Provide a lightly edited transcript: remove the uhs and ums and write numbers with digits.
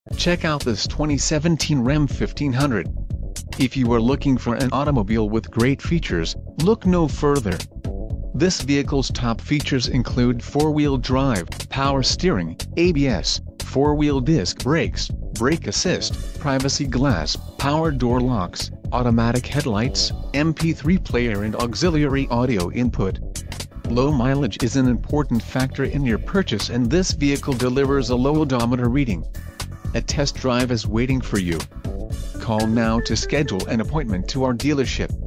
Check out this 2017 Ram 1500. If you are looking for an automobile with great features, look no further. This vehicle's top features include 4-wheel drive, power steering, ABS, 4-wheel disc brakes, brake assist, privacy glass, power door locks, automatic headlights, MP3 player and auxiliary audio input. Low mileage is an important factor in your purchase, and this vehicle delivers a low odometer reading. A test drive is waiting for you. Call now to schedule an appointment to our dealership.